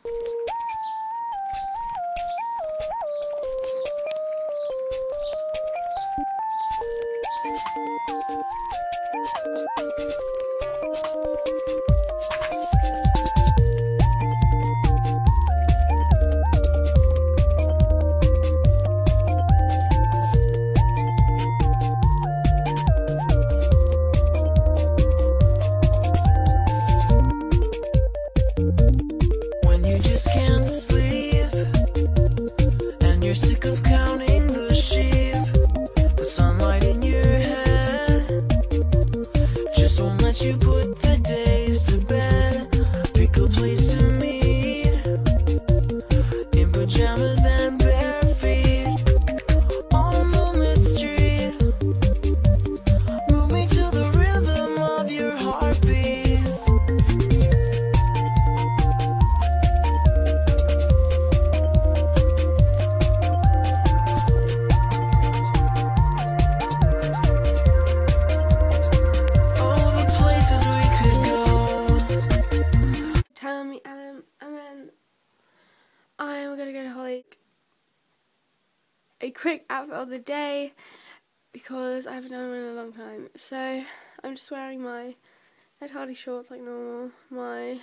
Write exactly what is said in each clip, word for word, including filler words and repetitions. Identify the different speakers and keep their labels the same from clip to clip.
Speaker 1: A quick outfit of the day because I haven't done one in a long time. So I'm just wearing my Ed Hardy shorts like normal, my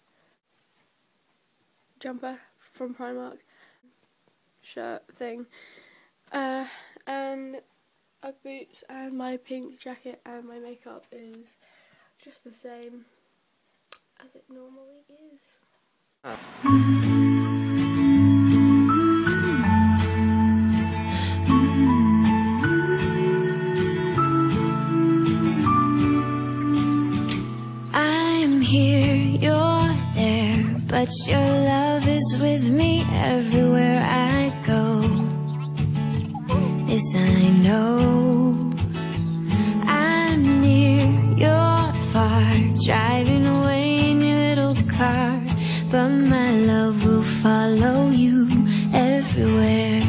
Speaker 1: jumper from Primark, shirt thing, uh, and Ugg boots, and my pink jacket, and my makeup is just the same as it normally is.
Speaker 2: But your love is with me everywhere I go. This I know. I'm near, you're far, driving away in your little car. But my love will follow you everywhere.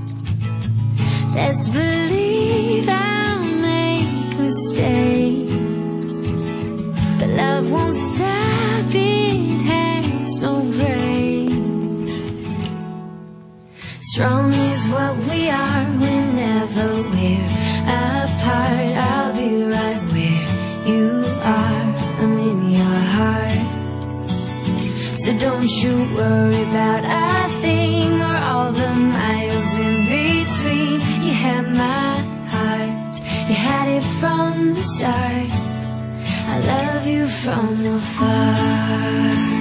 Speaker 2: Let's believe I'll make mistakes, but love won't stop it. No breaks. Strong is what we are whenever we're apart. I'll be right where you are. I'm in your heart. So don't you worry about a thing or all the miles in between. You had my heart, you had it from the start. I love you from afar.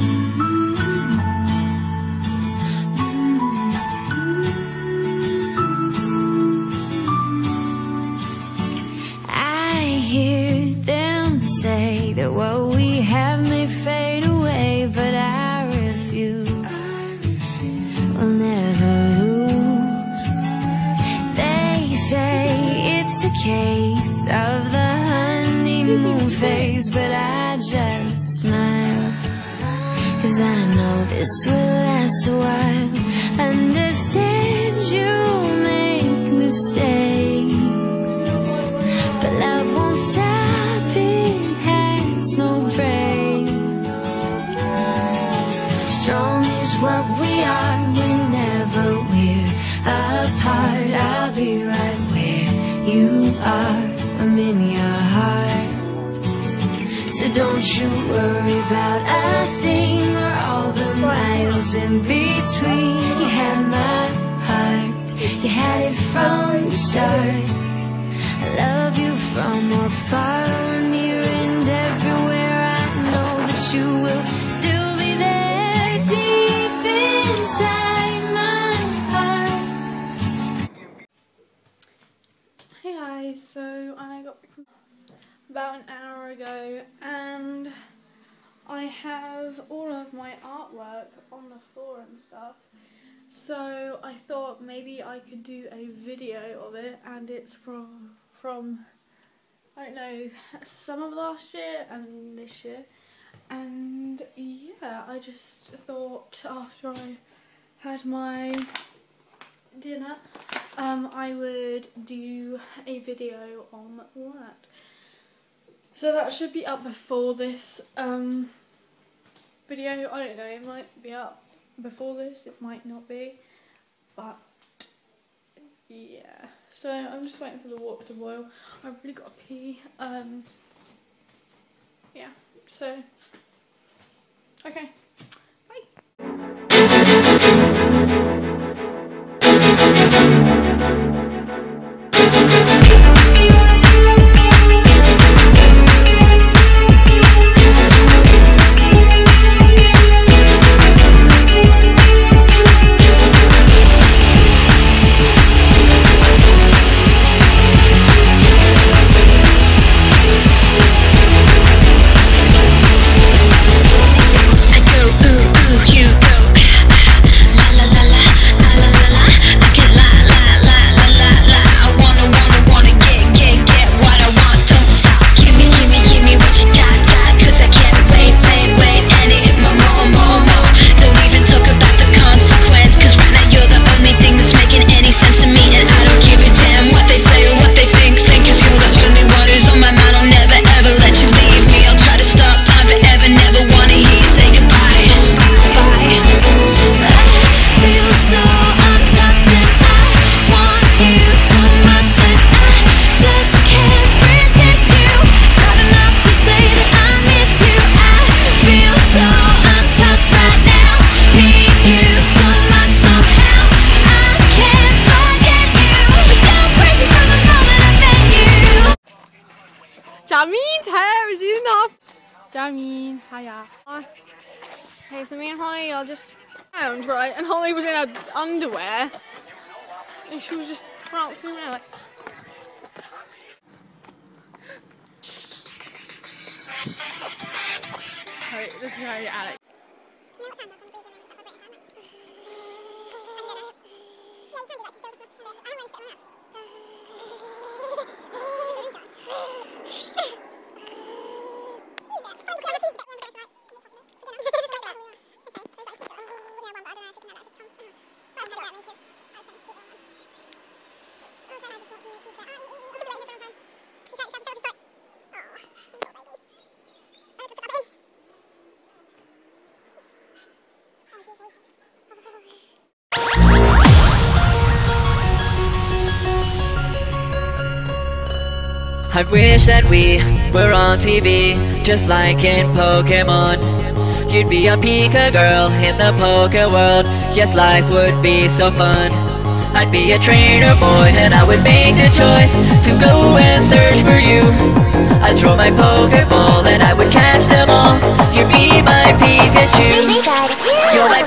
Speaker 2: Say that what we have may fade away, but I refuse. We'll never lose. They say it's a case of the honeymoon phase, but I just smile, 'cause I know this will last a while. Understand you'll make mistakes, but love won't stop. No breaks. Strong is what we are whenever we're apart. I'll be right where you are. I'm in your heart. So don't you worry about a thing or all the miles in between. You had my heart, you had it from the start. I love you from afar, near and everywhere. I know that you will still be there, deep inside my heart.
Speaker 1: Hey guys, so I got back about an hour ago, and I have all of my artwork on the floor and stuff. So I thought maybe I could do a video of it, and it's from from I don't know, summer of last year and this year. And yeah, I just thought after I had my dinner, um, I would do a video on that. So that should be up before this um, video. I don't know, it might be up before this, it might not be, but yeah. So I'm just waiting for the water to boil. I've really got to pee. Um, yeah, so, okay, bye.
Speaker 3: Jamin's hair is enough. Jamin, hiya. Okay, so me and Holly are just around, right? And Holly was in her underwear, and she was just prancing around like. Right, this is how you add it.
Speaker 4: I wish that we were on T V, just like in Pokemon. You'd be a Pika girl in the Poke world. Yes, life would be so fun. I'd be a trainer boy and I would make the choice to go and search for you. I'd throw my Pokeball and I would catch them all. You'd be my Pikachu. You're my